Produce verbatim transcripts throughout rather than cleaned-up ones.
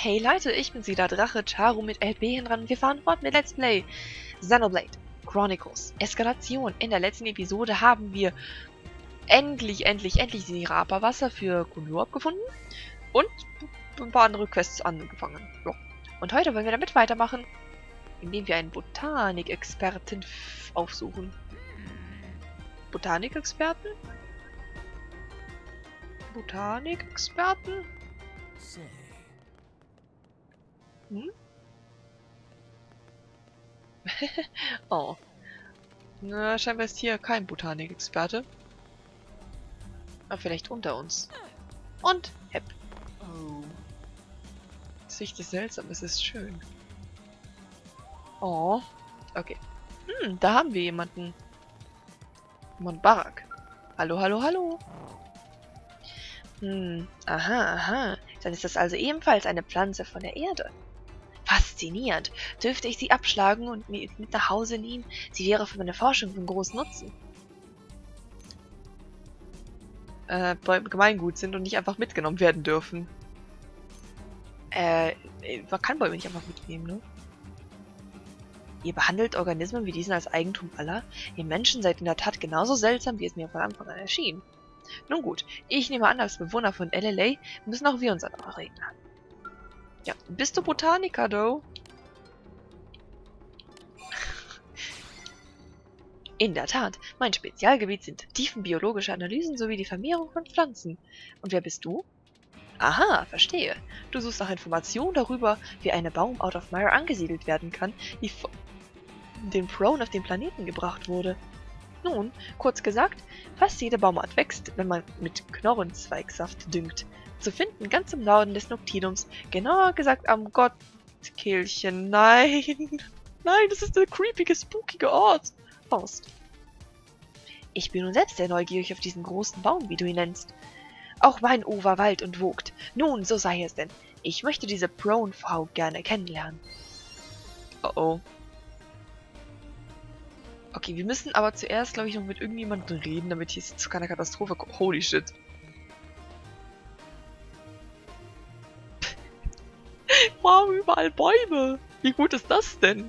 Hey Leute, ich bin sie, der Drache Charu mit L B hinten dran. Wir fahren fort mit Let's Play Xenoblade Chronicles Eskalation. In der letzten Episode haben wir endlich, endlich, endlich die Rapa-Wasser für Kunlurp gefunden und ein paar andere Quests angefangen. Ja. Und heute wollen wir damit weitermachen, indem wir einen Botanik-Experten aufsuchen. Botanik-Experten? Botanik-Experten? Hm? Oh. Na, scheinbar ist hier kein Botanik-Experte. Aber vielleicht unter uns. Und Hepp. Das Licht ist seltsam, es ist schön. Oh. Okay. Hm, da haben wir jemanden. Monbarak. Hallo, hallo, hallo. Hm, aha, aha. Dann ist das also ebenfalls eine Pflanze von der Erde. Faszinierend. Dürfte ich sie abschlagen und mit nach Hause nehmen? Sie wäre für meine Forschung von großem Nutzen. Äh, Bäume Gemeingut sind und nicht einfach mitgenommen werden dürfen. Äh, man kann Bäume nicht einfach mitnehmen, ne? Ihr behandelt Organismen wie diesen als Eigentum aller? Ihr Menschen seid in der Tat genauso seltsam, wie es mir von Anfang an erschien. Nun gut, ich nehme an, als Bewohner von L L A müssen auch wir uns an eure Regeln halten. Ja, bist du Botaniker, though? In der Tat, mein Spezialgebiet sind tiefenbiologische Analysen sowie die Vermehrung von Pflanzen. Und wer bist du? Aha, verstehe. Du suchst nach Informationen darüber, wie eine Baum out of Mire angesiedelt werden kann, die von dem Throne auf den Planeten gebracht wurde. Nun, kurz gesagt, fast jede Baumart wächst, wenn man mit Knorrenzweigsaft düngt. Zu finden ganz im Norden des Noctidums, genauer gesagt am Gottkehlchen. Nein, nein, das ist der creepige, spookige Ort. Faust. Ich bin nun selbst sehr neugierig auf diesen großen Baum, wie du ihn nennst. Auch mein O war Wald und wogt. Nun, so sei es denn. Ich möchte diese Prone-Frau gerne kennenlernen. Oh oh. Okay, wir müssen aber zuerst, glaube ich, noch mit irgendjemandem reden, damit hier zu keiner Katastrophe kommt. Holy shit. Wow, überall Bäume. Wie gut ist das denn?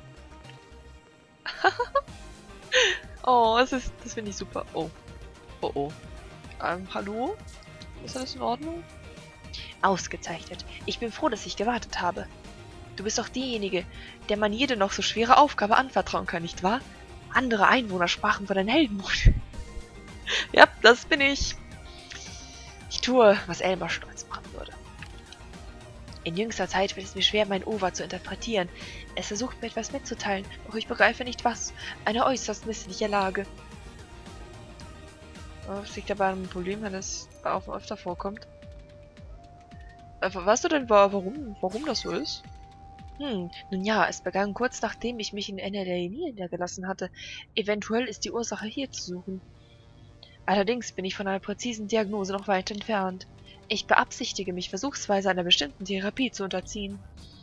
Oh, das ist, das finde ich super. Oh. Oh oh. Ähm, hallo? Ist alles in Ordnung? Ausgezeichnet. Ich bin froh, dass ich gewartet habe. Du bist doch diejenige, der man jede noch so schwere Aufgabe anvertrauen kann, nicht wahr? Andere Einwohner sprachen von deinem Heldenmut. Ja, das bin ich. Ich tue, was Elmar stolz machen würde. In jüngster Zeit fällt es mir schwer, mein Ova zu interpretieren. Es versucht mir etwas mitzuteilen, doch ich begreife nicht was. Eine äußerst missliche Lage. Das liegt dabei an einem Problem, wenn es auch öfter vorkommt. Äh, weißt du denn, warum, warum das so ist? Hm, nun ja, es begann kurz nachdem ich mich in N L A niedergelassen hatte. Eventuell ist die Ursache hier zu suchen. Allerdings bin ich von einer präzisen Diagnose noch weit entfernt. Ich beabsichtige, mich versuchsweise einer bestimmten Therapie zu unterziehen.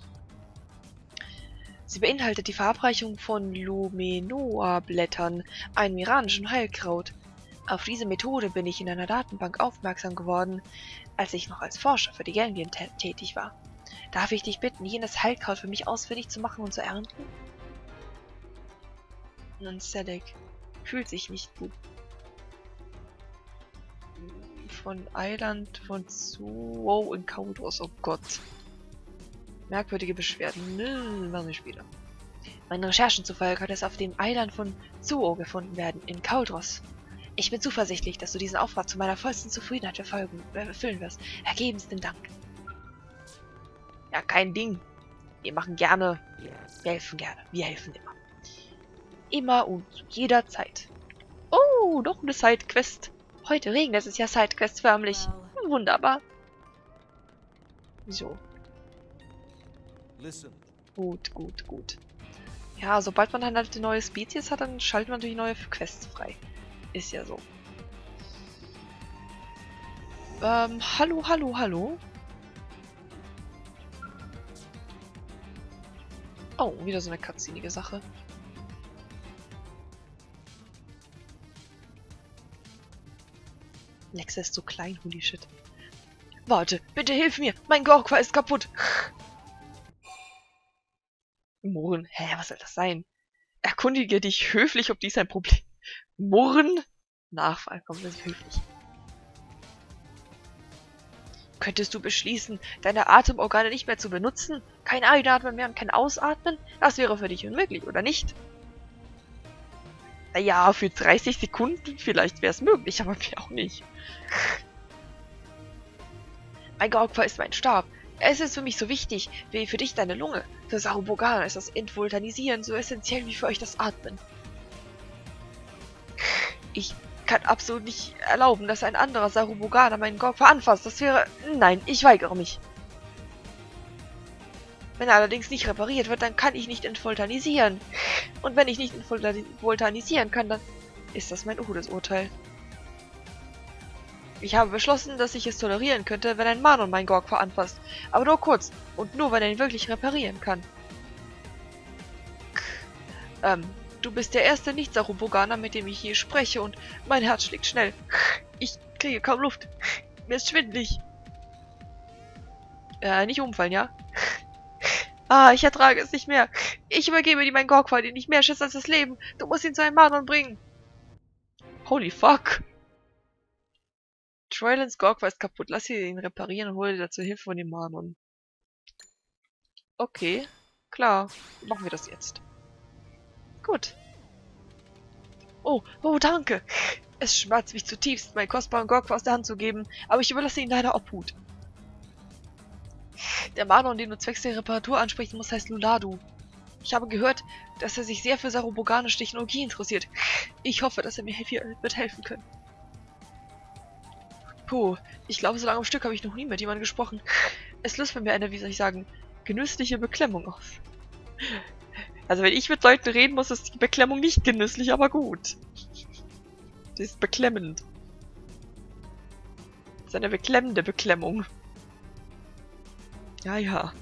Sie beinhaltet die Verabreichung von Lumenoa-Blättern, einem iranischen Heilkraut. Auf diese Methode bin ich in einer Datenbank aufmerksam geworden, als ich noch als Forscher für die Gangien tätig war. Darf ich dich bitten, jenes Heilkraut für mich ausfindig zu machen und zu ernten? Nun, Sedek fühlt sich nicht gut. Von Eiland von Zuo in Kaudros, oh Gott. Merkwürdige Beschwerden. Nö, machen wir später. Meinen Recherchen zufolge kann es auf dem Eiland von Zuo gefunden werden, in Kaudros. Ich bin zuversichtlich, dass du diesen Auftrag zu meiner vollsten Zufriedenheit erfolgen, äh, erfüllen wirst. Ergebensten Dank. Ja, kein Ding. Wir machen gerne. Wir helfen gerne. Wir helfen immer. Immer und jederzeit. Oh, noch eine Sidequest. Heute regnet es ja Sidequest förmlich. Wunderbar. So. Gut, gut, gut. Ja, sobald man dann halt eine neue Spezies hat, dann schaltet man natürlich neue Quests frei. Ist ja so. Ähm, hallo, hallo, hallo. Oh, wieder so eine cutscenige Sache. Lexa ist so klein, holy shit. Warte, bitte hilf mir! Mein Gorqua ist kaputt! Murren? Hä, was soll das sein? Erkundige dich höflich, ob dies ein Problem... Murren? Nachfragen, komm, das ist höflich. Könntest du beschließen, deine Atemorgane nicht mehr zu benutzen? Kein Einatmen mehr und kein Ausatmen? Das wäre für dich unmöglich, oder nicht? Naja, für dreißig Sekunden vielleicht wäre es möglich, aber mir auch nicht. Mein Gorgwa ist mein Stab. Es ist für mich so wichtig, wie für dich deine Lunge. Für Sarubogana ist das Entvulkanisieren so essentiell wie für euch das Atmen. Ich kann absolut nicht erlauben, dass ein anderer Sarubogana meinen Gorgwa anfasst. Das wäre... Nein, ich weigere mich. Wenn er allerdings nicht repariert wird, dann kann ich nicht entvulkanisieren. Und wenn ich nicht entvulkanisieren kann, dann ist das mein Todesurteil. Ich habe beschlossen, dass ich es tolerieren könnte, wenn ein Manon meinen Gorgwa anfasst. Aber nur kurz und nur, wenn er ihn wirklich reparieren kann. Ähm, du bist der erste Nicht-Sarubogana, mit dem ich hier spreche und mein Herz schlägt schnell. Ich kriege kaum Luft. Mir ist schwindelig. Äh, nicht umfallen, ja? Ah, ich ertrage es nicht mehr. Ich übergebe dir meinen Gorgwa, den ich mehr schätze als das Leben. Du musst ihn zu einem Manon bringen. Holy fuck. Troylans Gorgwa ist kaputt. Lass sie ihn reparieren und hole dir dazu Hilfe von dem Manon. Okay, klar. Machen wir das jetzt. Gut. Oh, oh, danke. Es schmerzt mich zutiefst, meinen kostbaren Gorgwa aus der Hand zu geben, aber ich überlasse ihn deiner Obhut. Der Manon, den du zwecks der Reparatur ansprechen musst, heißt Luladu. Ich habe gehört, dass er sich sehr für saruboganische Technologie interessiert. Ich hoffe, dass er mir hier wird helfen können. Puh, ich glaube, so lange am Stück habe ich noch nie mit jemandem gesprochen. Es löst bei mir eine, wie soll ich sagen, genüssliche Beklemmung aus. Also wenn ich mit Leuten reden muss, ist die Beklemmung nicht genüsslich, aber gut. Die ist beklemmend. Das ist eine beklemmende Beklemmung. Ja, ja.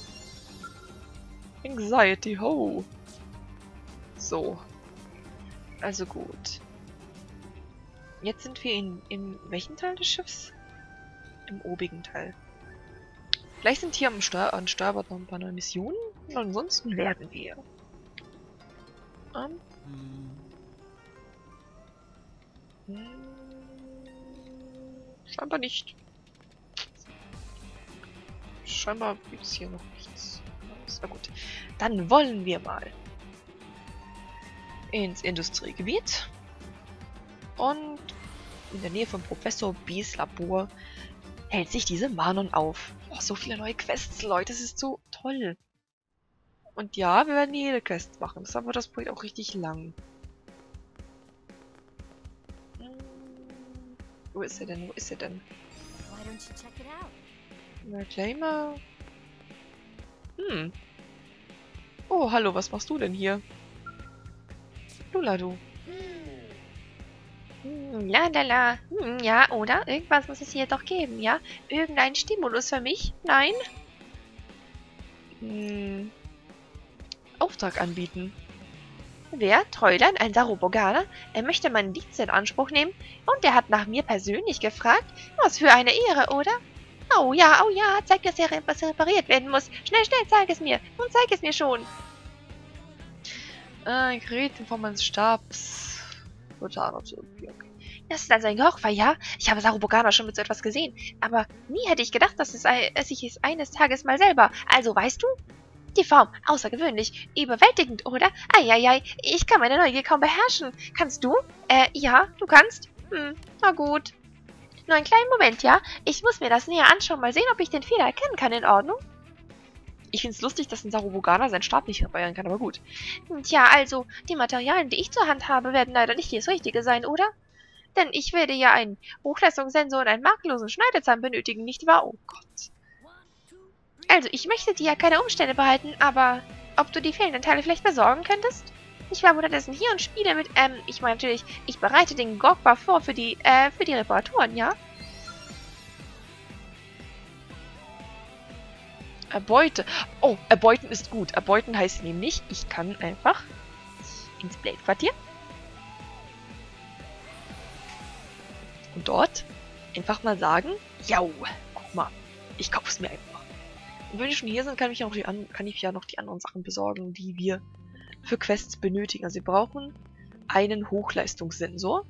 Anxiety, ho. So. Also gut. Jetzt sind wir in, in welchen Teil des Schiffs? Im obigen Teil. Vielleicht sind hier am Steuer an Steuerbord noch ein paar neue Missionen. Und ansonsten werden wir. Um. Hm. Scheinbar nicht. Scheinbar gibt es hier noch nichts. Na gut. Dann wollen wir mal ins Industriegebiet. Und in der Nähe von Professor B's Labor hält sich diese Manon auf. Oh, so viele neue Quests, Leute. Das ist so toll. Und ja, wir werden jede Quest machen. Deshalb wird das Projekt auch richtig lang. Hm. Wo ist er denn? Wo ist er denn? Reclaimer. Hm. Oh, hallo, was machst du denn hier? Luladu. Hm, la la la. Hm, ja, oder? Irgendwas muss es hier doch geben, ja? Irgendein Stimulus für mich? Nein? Hm. Auftrag anbieten. Wer? Troylan, ein Sarubogana? Er möchte meinen Dienst in Anspruch nehmen und er hat nach mir persönlich gefragt. Was für eine Ehre, oder? Oh ja, oh ja, zeig mir, was repariert werden muss. Schnell, schnell, zeig es mir. Nun zeig es mir schon. Ein Gerät in Form eines Stabs. Okay. Das ist also ein Gorgwa, ja? Ich habe Sarubogana schon mit so etwas gesehen. Aber nie hätte ich gedacht, dass, es, dass ich es eines Tages mal selber... Also, weißt du? Die Form, außergewöhnlich. Überwältigend, oder? Eieiei, ich kann meine Neugier kaum beherrschen. Kannst du? Äh, ja, du kannst? Hm, na gut. Nur einen kleinen Moment, ja? Ich muss mir das näher anschauen, mal sehen, ob ich den Fehler erkennen kann. In Ordnung? Ich find's lustig, dass ein Sarubogana seinen Stab nicht reparieren kann, aber gut. Tja, also, die Materialien, die ich zur Hand habe, werden leider nicht das Richtige sein, oder? Denn ich werde ja einen Hochleistungssensor und einen makellosen Schneidezahn benötigen, nicht wahr? Oh Gott. Also, ich möchte dir ja keine Umstände behalten, aber ob du die fehlenden Teile vielleicht besorgen könntest? Ich war unterdessen hier und spiele mit, ähm, ich meine natürlich, ich bereite den Gorgwa vor für die, äh, für die Reparaturen, ja? Erbeute. Oh, erbeuten ist gut. Erbeuten heißt nämlich, ich kann einfach ins Blade-Quartier. Und dort einfach mal sagen, jau, guck mal, ich kauf's mir einfach. Und wenn wir schon hier sind, kann ich, auch die an kann ich ja noch die anderen Sachen besorgen, die wir für Quests benötigen. Also wir brauchen einen Hochleistungssensor.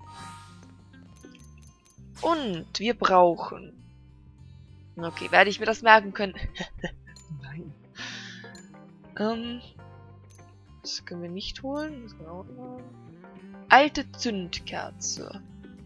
Und wir brauchen... Okay, werde ich mir das merken können? Nein. Ähm, das können wir nicht holen. Das können wir auch noch. Alte Zündkerze.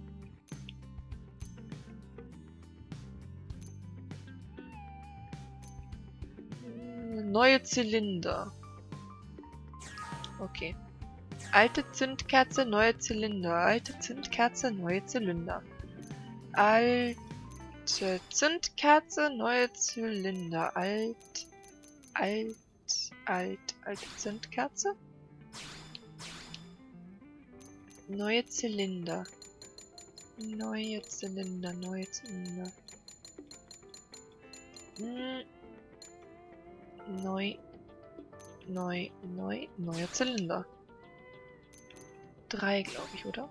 Neue Zylinder. Okay. Alte Zündkerze, neue Zylinder. Alte Zündkerze, neue Zylinder. Alte Zündkerze, neue Zylinder. Alt, alt, alt, alte Zündkerze. Neue Zylinder. Neue Zylinder, neue Zylinder. Hm. Neu, neu, neu, neuer Zylinder. Drei, glaube ich, oder?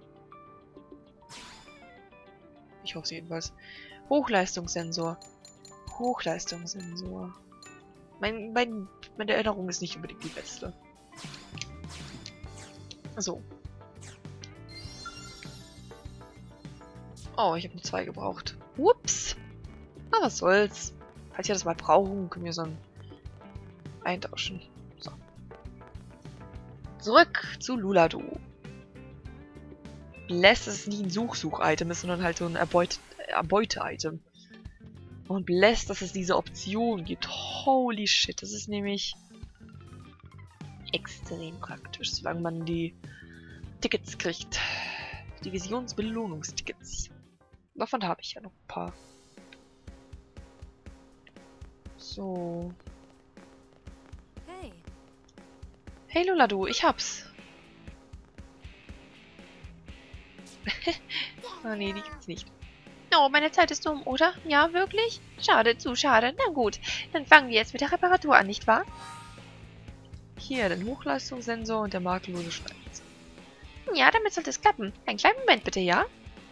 Ich hoffe es jedenfalls. Hochleistungssensor. Hochleistungssensor. Mein, mein, meine Erinnerung ist nicht unbedingt die beste. So. Oh, ich habe nur zwei gebraucht. Ups. Aber was soll's. Falls wir das mal brauchen, können wir so ein eintauschen. So. Zurück zu Luladu. Bless ist nie ein Such-Such-Item ist, sondern halt so ein Erbeut Erbeute-Item. Und Bless, dass es diese Option gibt. Holy shit, das ist nämlich extrem praktisch, solange man die Tickets kriegt. Divisionsbelohnungstickets. Davon habe ich ja noch ein paar. So. Hey. Hey Luladu, ich hab's. Ah nee, die gibt's nicht. Oh, meine Zeit ist um, oder? Ja, wirklich? Schade, zu schade. Na gut, dann fangen wir jetzt mit der Reparatur an, nicht wahr? Hier, den Hochleistungssensor und der makellose Schneidezahn. Ja, damit sollte es klappen. Einen kleinen Moment bitte, ja?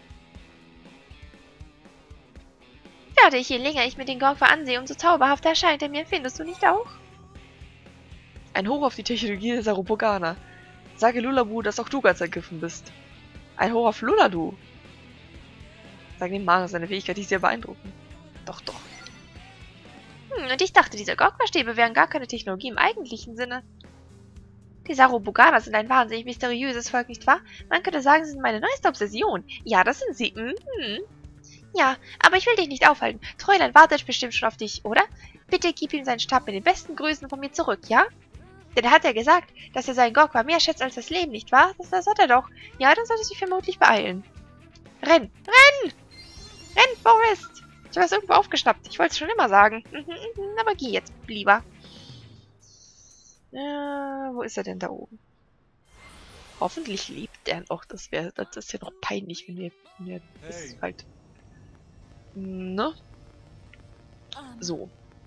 Fertig, je länger ich mir den Gorgwa ansehe, umso zauberhafter erscheint er mir. Findest du nicht auch? Ein Hoch auf die Technologie der Sarupogana. Sage Lulabu, dass auch du ganz ergriffen bist. Ein Hoch auf Luladu. Sag dem Mario seine Fähigkeit, die ist sehr beeindruckend. Doch, doch. Hm, und ich dachte, diese Gorgwa-Stäbe wären gar keine Technologie im eigentlichen Sinne. Die Sarupogana sind ein wahnsinnig mysteriöses Volk, nicht wahr? Man könnte sagen, sie sind meine neueste Obsession. Ja, das sind sie. Mhm. Ja, aber ich will dich nicht aufhalten. Treulein wartet bestimmt schon auf dich, oder? Bitte gib ihm seinen Stab mit den besten Grüßen von mir zurück, ja? Denn er hat ja gesagt, dass er seinen Gorgwa mehr schätzt als das Leben, nicht wahr? Das, das hat er doch. Ja, dann sollte sich vermutlich beeilen. Renn! Renn! Renn, Forrest! Ich habe es irgendwo aufgeschnappt. Ich wollte es schon immer sagen. Aber geh jetzt lieber. Äh, wo ist er denn da oben? Hoffentlich lebt er noch. Das wäre, das ist ja noch peinlich, wenn wir, wenn wir das halt... Ne? So.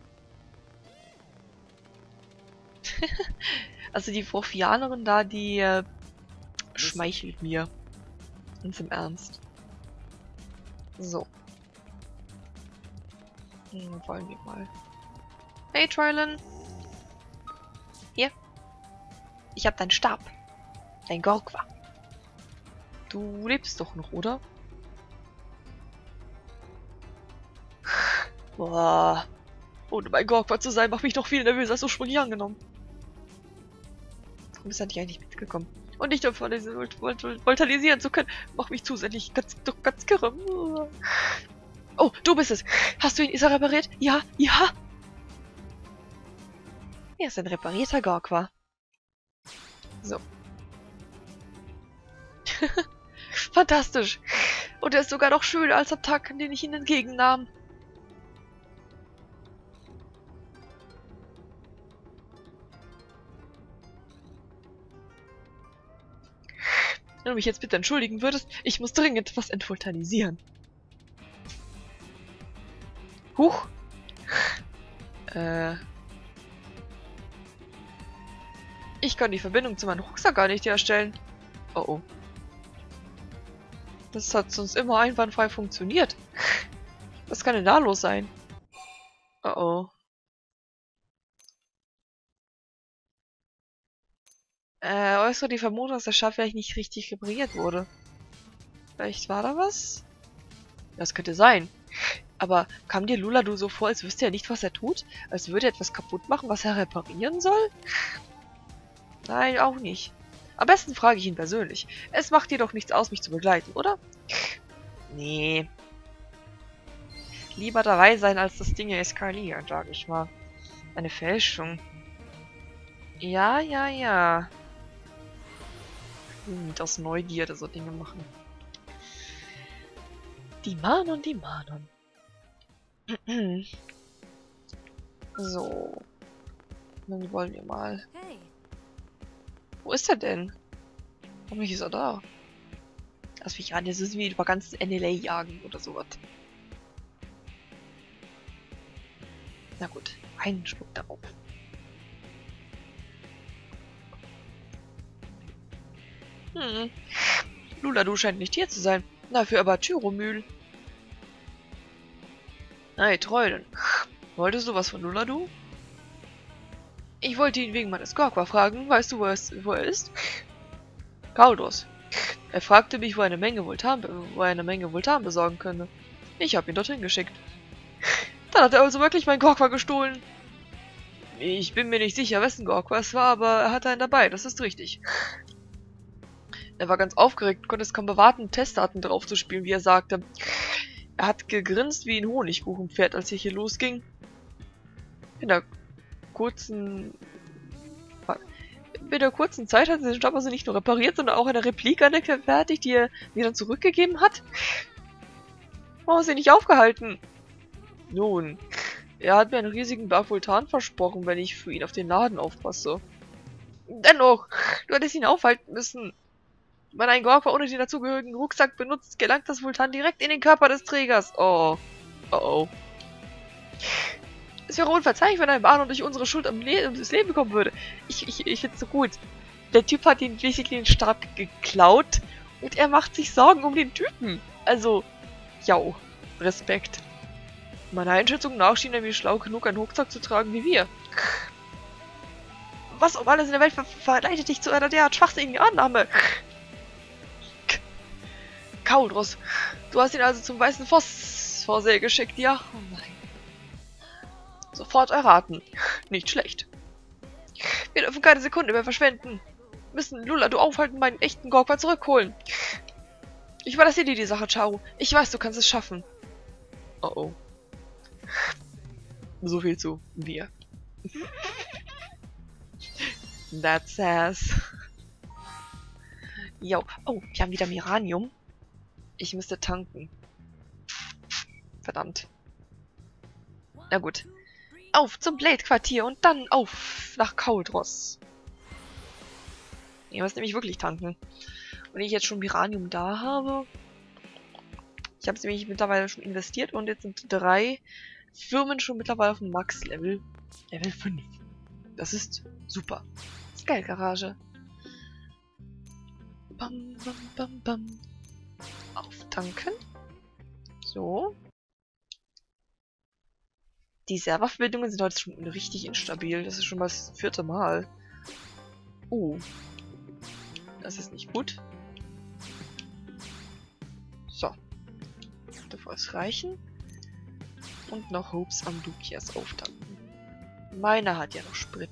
Also die Profianerin da, die äh, schmeichelt mir. Ganz im Ernst. So. Hm, wollen wir mal. Hey, Troylan. Hier. Ich hab deinen Stab. Dein Gorgwa. Du lebst doch noch, oder? Boah. Ohne mein Gorgwa zu sein, macht mich noch viel nervöser als ursprünglich angenommen. Warum ist er nicht eigentlich mitgekommen? Und nicht davon voltalisieren zu können, macht mich zusätzlich ganz, doch ganz kirre. Oh, du bist es. Hast du ihn Isa repariert? Ja, ja. Er ist ein reparierter Gorgwa. So. Fantastisch. Und er ist sogar noch schöner als am Tag, an den ich ihn entgegennahm. Wenn du mich jetzt bitte entschuldigen würdest, ich muss dringend was entvoltalisieren. Huch. Äh. Ich kann die Verbindung zu meinem Rucksack gar nicht herstellen. Oh oh. Das hat sonst immer einwandfrei funktioniert. Was kann denn da los sein? Oh oh. Äh, äußere die Vermutung, dass der Schaft vielleicht nicht richtig repariert wurde. Vielleicht war da was? Das könnte sein. Aber kam dir Luladu so vor, als wüsste er nicht, was er tut? Als würde er etwas kaputt machen, was er reparieren soll? Nein, auch nicht. Am besten frage ich ihn persönlich. Es macht dir doch nichts aus, mich zu begleiten, oder? Nee. Lieber dabei sein, als das Ding eskalieren, sag ich mal. Eine Fälschung. Ja, ja, ja. Hm, aus Neugierde so Dinge machen. Die Manon, die Manon. So. Dann wollen wir mal. Hey. Wo ist er denn? Warum ist er da? Lass mich an, jetzt müssen wir über ganz N L A jagen oder sowas. Na gut, einen Schluck darauf. Hm. Luladu scheint nicht hier zu sein. Dafür aber Tyromühl. Hey, Treuden. Wolltest du was von Luladu? Ich wollte ihn wegen meines Gorqua fragen. Weißt du, wo er ist? Wo er ist? Kauldos. Er fragte mich, wo er eine Menge Vultan, wo er eine Menge Vultan besorgen könne. Ich habe ihn dorthin geschickt. Dann hat er also wirklich mein Gorqua gestohlen. Ich bin mir nicht sicher, wessen Gorqua es war, aber er hatte einen dabei, das ist richtig. Er war ganz aufgeregt, konnte es kaum bewarten, Testdaten drauf zu spielen, wie er sagte. Er hat gegrinst wie ein Honigkuchenpferd, als ich hier losging. In der kurzen... In der kurzen Zeit hat er den Stab also nicht nur repariert, sondern auch eine Replika gefertigt, die er mir dann zurückgegeben hat. Warum ist er nicht aufgehalten? Nun, er hat mir einen riesigen Berg Vultan versprochen, wenn ich für ihn auf den Laden aufpasse. Dennoch, du hättest ihn aufhalten müssen. Wenn ein Gorqua ohne den dazugehörigen Rucksack benutzt, gelangt das Vultan direkt in den Körper des Trägers. Oh. Oh oh. Es wäre unverzeihlich, wenn ein Baron durch unsere Schuld am Le ums Leben kommen würde. Ich, ich, ich find's so gut. Der Typ hat ihn basically den Stab geklaut und er macht sich Sorgen um den Typen. Also, jau. Respekt. Meiner Einschätzung nach schien er mir schlau genug, einen Rucksack zu tragen wie wir. Was um alles in der Welt ver verleitet dich zu einer derart schwachsinnigen Annahme? Kaulros, du hast ihn also zum weißen Phosphor-See geschickt, ja? Oh nein. Sofort erraten. Nicht schlecht. Wir dürfen keine Sekunde mehr verschwenden. Wir müssen Luladu aufhalten, meinen echten Gorqua zurückholen. Ich überlasse dir die Sache, Charu. Ich weiß, du kannst es schaffen. Oh oh. So viel zu wir. That's ass. Jo. Oh, wir haben wieder Miranium. Ich müsste tanken. Verdammt. Na gut. Auf zum Blade-Quartier und dann auf nach Kauldros. Ich muss nämlich wirklich tanken. Und ich jetzt schon Miranium da habe. Ich habe es nämlich mittlerweile schon investiert und jetzt sind drei Firmen schon mittlerweile auf dem Max-Level. Level fünf. Das ist super. Das ist geil, Garage. Bam, bam, bam, bam. Auftanken. So. Die Serververbindungen sind heute schon richtig instabil. Das ist schon mal das vierte Mal. Uh. Das ist nicht gut. So. Dafür es reichen. Und noch Hopes am Dukias auftanken. Meiner hat ja noch Sprit.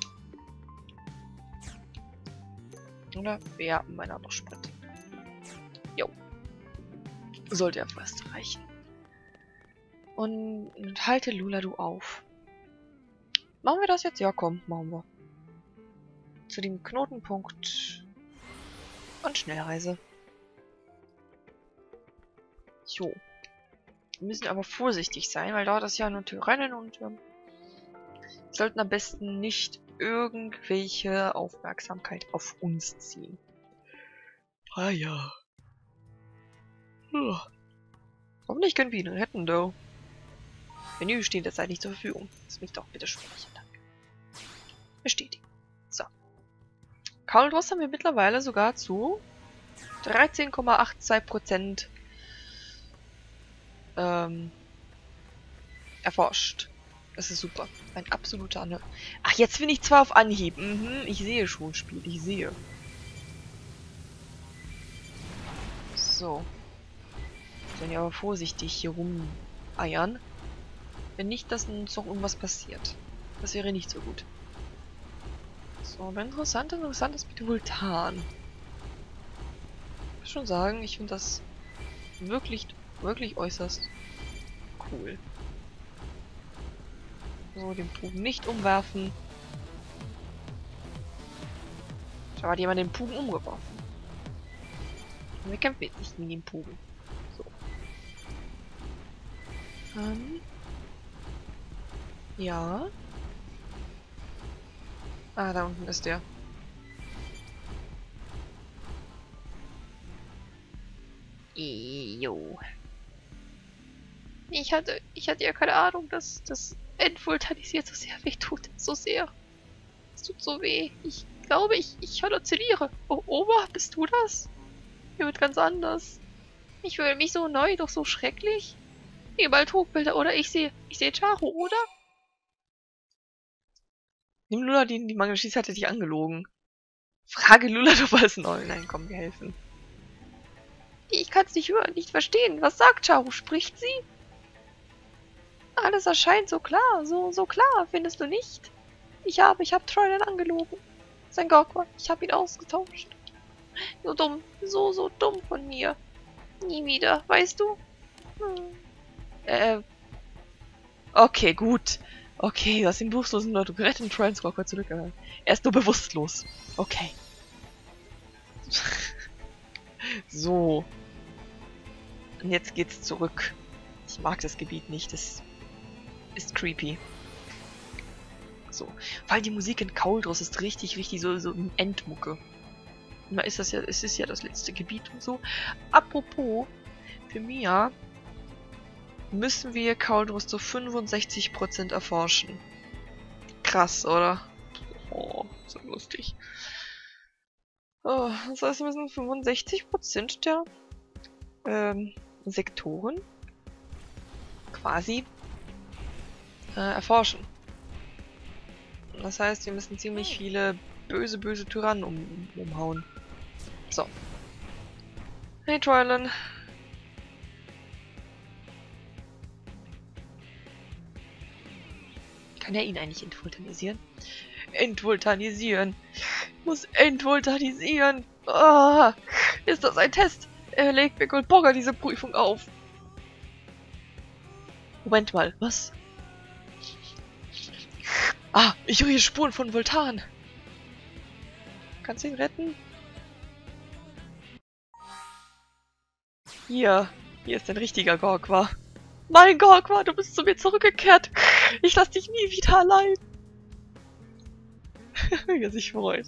Oder? Ja, meiner hat noch Sprit. Jo. Sollte ja fast reichen. Und, und halte Luladu auf. Machen wir das jetzt? Ja, komm, machen wir. Zu dem Knotenpunkt. Und Schnellreise. Jo. Wir müssen aber vorsichtig sein, weil da das ja nur Tyrannen und ähm, sollten am besten nicht irgendwelche Aufmerksamkeit auf uns ziehen. Ah ja. Hm. Hoffentlich können wir ihn retten, though. Menü steht derzeit nicht zur Verfügung. Lass mich doch bitte sprechen. Danke. Bestätigen. So. Kauldros haben wir mittlerweile sogar zu dreizehn Komma zweiundachtzig Prozent ähm, erforscht. Das ist super. Ein absoluter Anhör. Ach, jetzt bin ich zwar auf Anhieb. Mhm, ich sehe schon, Spiel. Ich sehe. So. Sollen wir aber vorsichtig hier rumeiern. Wenn nicht, dass uns noch irgendwas passiert. Das wäre nicht so gut. So, aber interessant, interessant ist mit dem Vulkan. Ich muss schon sagen, ich finde das wirklich, wirklich äußerst cool. So, den Bogen nicht umwerfen. Da hat jemand den Bogen umgeworfen. Wir kämpfen jetzt nicht gegen den Bogen. So. Ähm. Ja. Ah, da unten ist der. Jo. Ich hatte, ich hatte ja keine Ahnung, dass das Entvulkanisiert so sehr weh tut. So sehr. Es tut so weh. Ich glaube, ich, ich halluziniere. Oh, Oma, bist du das? Mir wird ganz anders. Ich fühle mich so neu, doch so schrecklich. Überall Trugbilder, oder? Ich sehe, ich sehe Charo, oder? Nimm Lula, die die Mangel schießt, hatte dich angelogen. Frage Lula, du warst neu. Nein, komm, wir helfen. Ich kann es nicht hören, nicht verstehen. Was sagt Charo? Spricht sie? Alles erscheint so klar, so, so klar, findest du nicht? Ich habe, ich habe Troylan angelogen. Sein Gorgwa, ich habe ihn ausgetauscht. So dumm, so, so dumm von mir. Nie wieder, weißt du? Hm. Äh. Okay, gut. Okay, du hast den bewusstlosen Leute gerettet und Troyans Gorgwa zurückgehalten. Er ist nur bewusstlos. Okay. So. Und jetzt geht's zurück. Ich mag das Gebiet nicht. Das ist creepy. So. Weil die Musik in Kauldros ist richtig, richtig so, so Endmucke. Na, ist das ja, es ist ja das letzte Gebiet und so. Apropos, für Mia müssen wir Kauldros zu fünfundsechzig Prozent erforschen. Krass, oder? Oh, so lustig. Oh, das heißt, wir müssen fünfundsechzig Prozent der ähm, Sektoren quasi äh, erforschen. Das heißt, wir müssen ziemlich viele böse, böse Tyrannen um, umhauen. So. Hey, Troylan. Kann er ihn eigentlich entvulkanisieren? Entvulkanisieren. Muss entvulkanisieren. Oh, ist das ein Test? Er legt mir Goldbogger diese Prüfung auf. Moment mal, was? Ah, ich rieche Spuren von Vultan. Kannst du ihn retten? Hier, hier ist ein richtiger Gorgwa. Mein Gorgwa, du bist zu mir zurückgekehrt. Ich lass dich nie wieder allein. Wie er sich freut.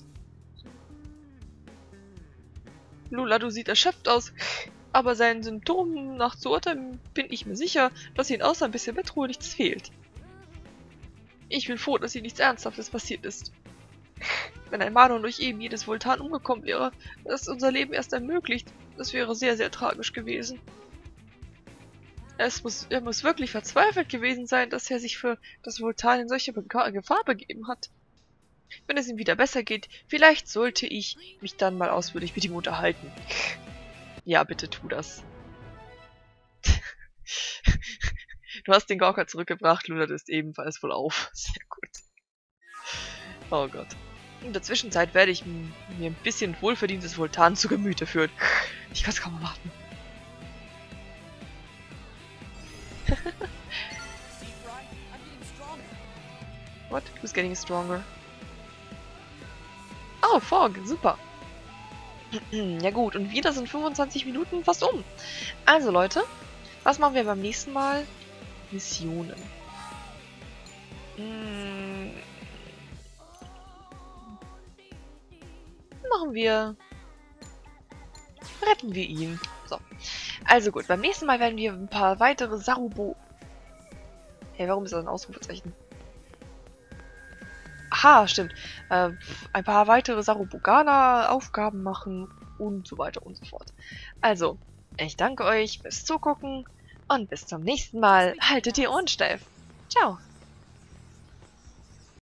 Lula, du siehst erschöpft aus. Aber seinen Symptomen nach zu urteilen bin ich mir sicher, dass ihn außer ein bisschen Bettruhe nichts fehlt. Ich bin froh, dass hier nichts Ernsthaftes passiert ist. Wenn ein Manon durch eben jedes Vultan umgekommen wäre, das unser Leben erst ermöglicht, das wäre sehr, sehr tragisch gewesen. Es muss, er muss wirklich verzweifelt gewesen sein, dass er sich für das Vultan in solche Be Gefahr begeben hat. Wenn es ihm wieder besser geht, vielleicht sollte ich mich dann mal ausführlich mit ihm unterhalten. Ja, bitte tu das. Du hast den Gorka zurückgebracht, Lula ist ebenfalls voll auf. Sehr gut. Oh Gott. In der Zwischenzeit werde ich mir ein bisschen wohlverdientes Vultan zu Gemüte führen. Ich kann es kaum erwarten. What? Who's getting stronger? Oh, Fog, super. Ja gut, und wieder sind fünfundzwanzig Minuten fast um. Also Leute, was machen wir beim nächsten Mal? Missionen. Hm. Machen wir... Retten wir ihn. So. Also gut, beim nächsten Mal werden wir ein paar weitere Sarubo... Hey, warum ist das ein Ausrufezeichen? Aha, stimmt. Äh, ein paar weitere Sarubogana-Aufgaben machen und so weiter und so fort. Also, ich danke euch fürs Zugucken und bis zum nächsten Mal. Haltet die Ohren steif. Ciao.